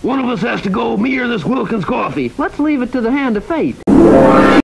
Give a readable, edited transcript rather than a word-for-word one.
One of us has to go, me or this Wilkins coffee. Let's leave it to the hand of fate.